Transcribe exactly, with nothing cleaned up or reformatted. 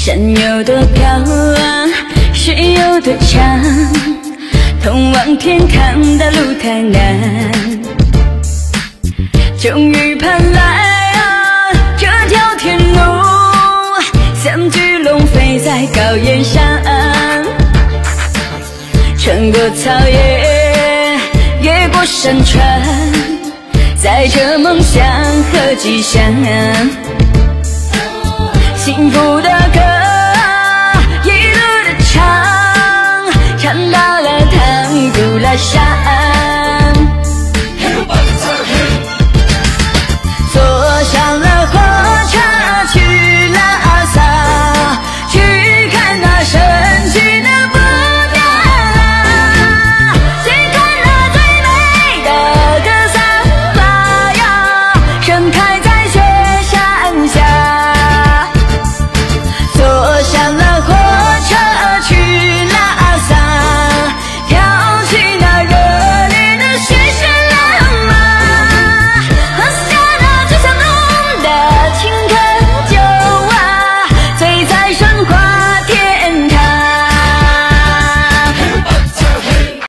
山有多高啊，水有多长，通往天堂的路太难，终于盼来啊这条天路，像巨龙飞在高原上，穿过草原，越过山川，载着梦想和吉祥，幸福的